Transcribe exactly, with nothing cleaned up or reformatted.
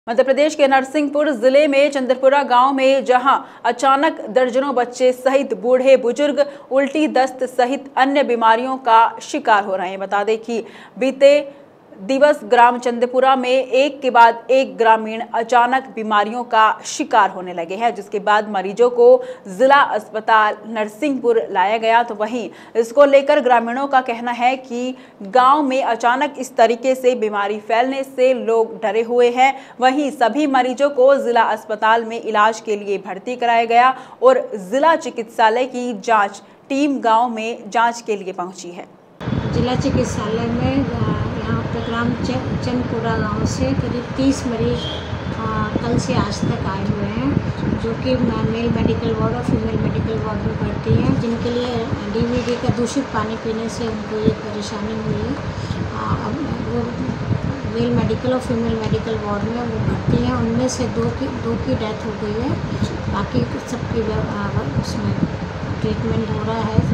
मध्य प्रदेश के नरसिंहपुर जिले में चंद्रपुरा गांव में जहां अचानक दर्जनों बच्चे सहित बूढ़े बुजुर्ग उल्टी दस्त सहित अन्य बीमारियों का शिकार हो रहे हैं। बता दें कि बीते दिवस ग्राम चंद्रपुरा में एक के बाद एक ग्रामीण अचानक बीमारियों का शिकार होने लगे हैं, जिसके बाद मरीजों को जिला अस्पताल नरसिंहपुर लाया गया। तो वहीं इसको लेकर ग्रामीणों का कहना है कि गांव में अचानक इस तरीके से बीमारी फैलने से लोग डरे हुए हैं। वहीं सभी मरीजों को जिला अस्पताल में इलाज के लिए भर्ती कराया गया और जिला चिकित्सालय की जाँच टीम गाँव में जाँच के लिए पहुँची है। जिला चिकित्सालय में यहाँ पे ग्राम चंद्रपुरा गांव से करीब तीस मरीज कल से आज तक आए हुए हैं, जो कि मेल मेडिकल वार्ड और फीमेल मेडिकल वार्ड में भर्ती हैं, जिनके लिए डीवीडी का दूषित पानी पीने से उनको ये परेशानी हुई है। वो मेल मेडिकल और फीमेल मेडिकल वार्ड में वो भर्ती हैं। उनमें से दो की दो की डेथ हो गई है, बाकी सबकी उसमें ट्रीटमेंट हो रहा है।